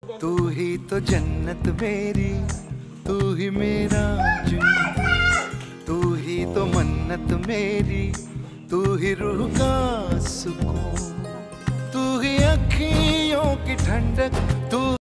तू ही तो जन्नत मेरी, तू ही मेरा जुन्नत, तू ही तो मन्नत मेरी, तू ही रूह का सुकून, तू ही अखियों की ठंडक, तू